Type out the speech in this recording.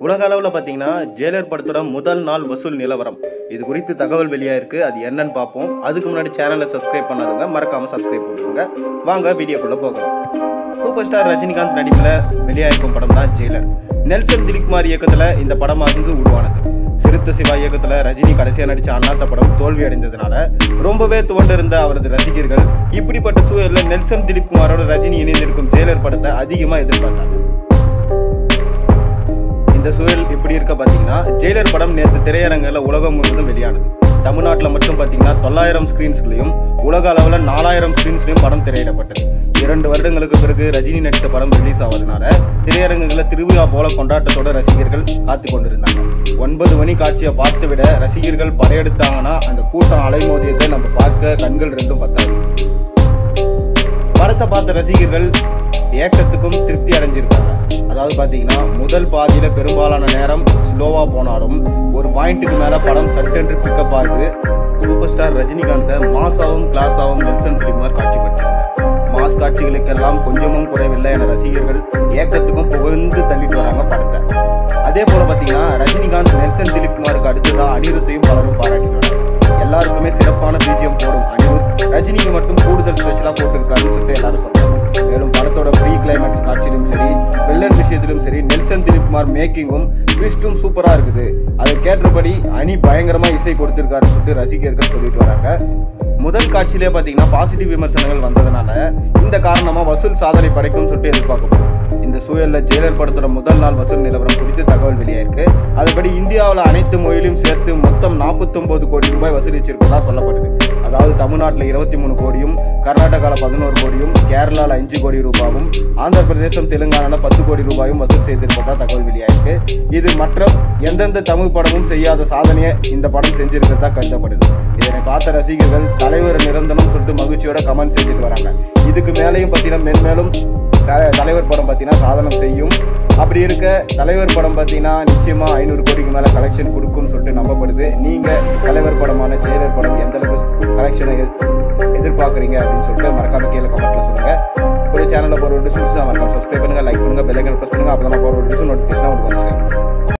உலக அளவில் பார்த்தீங்கன்னா ஜெயிலர் படத்தோட முதல் நாள் வசூல் நிலவரம் இது குறித்து தகவல் வெளியாயிருக்கு. அது என்னன்னு பார்ப்போம். அதுக்கு முன்னாடி சேனலை சப்ஸ்கிரைப் பண்ணாதவங்க மறக்காம சப்ஸ்கிரைப் பண்ணுங்க. வாங்க வீடியோக்குள்ள போகலாம். சூப்பர் ஸ்டார் ரஜினிகாந்த் நடிப்பில் வெளியாயிருக்கும் படம் தான் ஜெயிலர். நெல்சன் திலீப்குமார் இயக்கத்தில் இந்த படமானது உருவானது. சிறுத்தை சிவா இயக்கத்தில் ரஜினி கடைசியாக நடித்த அண்ணாத்த படம் தோல்வி அடைந்ததுனால ரொம்பவே துவண்டிருந்த அவரது ரசிகர்கள் இப்படிப்பட்ட சூழலில் நெல்சன் திலீப்குமாரோட ரஜினி இணைந்திருக்கும் ஜெயிலர் படத்தை அதிகமாக எதிர்பார்த்தாங்க. இந்த சூழல் இப்படி இருக்க பார்த்தீங்கன்னா ஜெயிலர் படம் நேற்று திரையரங்கில் உலகம் முழுவதும் வெளியானது. தமிழ்நாட்டில் மட்டும் பார்த்தீங்கன்னா 900 ஸ்கிரீன்ஸ்லையும் உலக அளவில் 4000 ஸ்கிரீன்ஸ்லையும் படம் திரையிடப்பட்டது. 2 வருடங்களுக்கு பிறகு ரஜினி நடித்த படம் ரிலீஸ் ஆவதனால திரையரங்குகளில் திருவிழா போல கொண்டாட்டத்தோட ரசிகர்கள் காத்து கொண்டிருந்தாங்க. 9 மணி காட்சியை பார்த்து விட ரசிகர்கள் படையெடுத்தாங்கன்னா அந்த கூட்டம் அலைமோதியதை நம்ம பார்க்க கண்கள் ரெண்டும் பத்தாது. படத்தை பார்த்த ரசிகர்கள் ஏக்கத்துக்கும் திருப்தி அடைஞ்சிருக்காங்க. அதாவது பார்த்தீங்கன்னா முதல் பாதியில் பெரும்பாலான நேரம் ஸ்லோவாக போனாலும் ஒரு பாயிண்ட்டுக்கு மேலே படம் சட்டென்று பிக்கப் ஆகுது. சூப்பர் ஸ்டார் ரஜினிகாந்தை மாசாவும் கிளாஸாவும் நெல்சன் திலீப்குமார் காட்சிப்படுத்தினார். மாஸ் காட்சிகளுக்கெல்லாம் கொஞ்சமும் குறைவில்லை என ரசிகர்கள் ஏக்கத்துக்கும் புகழ்ந்து தள்ளிட்டு வராங்க படத்தை. அதே போல பார்த்தீங்கன்னா ரஜினிகாந்த் நெல்சன் திலீப்குமாருக்கு அடுத்துதான் அனிருத்தையும் பலரும் பாராட்டிட்டு வராங்க. எல்லாருக்குமே சிறப்பான பிஜிஎம் போடும் அனிருத் ரஜினிக்கு மட்டும் கூடுதல் ஸ்பெஷலாக போட்டிருக்காருன்னு சொல்லிட்டு எல்லாரும் சொல்றாங்க. மேலும் படத்தோட ப்ரீ கிளைமேக்ஸ் காட்சியிலும் சரி வில்லன் விஷயத்திலும் சரி நெல்சன் திலீப்குமார் மேக்கிங்கும் ட்விஸ்டும் சூப்பராக இருக்குது. அதை கேட்டபடி அணி பயங்கரமாக இசை கொடுத்திருக்காருன்னு சொல்லிட்டு ரசிகர்கள் சொல்லிட்டு வராங்க. முதல் காட்சியிலே பார்த்தீங்கன்னா பாசிட்டிவ் விமர்சனங்கள் வந்ததுனால இந்த காரணமாக வசூல் சாதனை படைக்கும்னு சொல்லிட்டு எதிர்பார்க்கப்படும். இந்த சூழலில் ஜெயிலர் படத்தோட முதல் நாள் வசூல் நிலவரம் குறித்து தகவல் வெளியாயிருக்கு. அதுபடி இந்தியாவில் அனைத்து மொழியிலும் சேர்த்து மொத்தம் 49 கோடி ரூபாய் வசூலிச்சிருப்பதா சொல்லப்படுது. அதாவது தமிழ்நாட்டில் 23 கோடியும், கர்நாடகாவில் 11 கோடியும், கேரளாவில் 5 கோடி ரூபாயும், ஆந்திர பிரதேசம் தெலுங்கானாவில் 10 கோடி ரூபாயும் வசூல் செய்திருப்பதா தகவல் வெளியாயிருக்கு. இது மற்ற எந்தெந்த தமிழ் படமும் செய்யாத சாதனையை இந்த படம் செஞ்சிருக்கிறதா கருதப்படுது. இதனை பார்த்த ரசிகர்கள் தலைவர் நிரந்தரம் சொல்லிட்டு மகிழ்ச்சியோட கமெண்ட் செஞ்சுட்டு வராங்க. இதுக்கு மேலேயும் பார்த்தீங்கன்னா மென்மேலும் தலைவர் படம் பார்த்தீங்கன்னா சாதனை செய்யும். அப்படி இருக்க தலைவர் படம் பார்த்தீங்கன்னா நிச்சயமாக 500 கோடிக்கு மேலே கலெக்ஷன் கொடுக்கும்னு சொல்லிட்டு நம்பப்படுது. நீங்கள் தலைவர் படமான ஜெயிலர் படம் எந்த அளவுக்கு கலெக்ஷனை எதிர்பார்க்குறீங்க அப்படின்னு சொல்லிட்டு மறக்காம கீழே கமெண்ட்ல சொல்லுங்கள். ஒரு சேனலில் போகிற வீடியோஸ் மறக்காம சப்ஸ்கிரைப் பண்ணுங்கள், லைக் பண்ணுங்கள், பெல் ஐகான் ப்ரெஸ் பண்ணுங்கள். அப்போ தான் போகிற வீடியோஸ் நோட்டிஃபிகேஷனாக உங்களுக்கு வந்து சேரும்.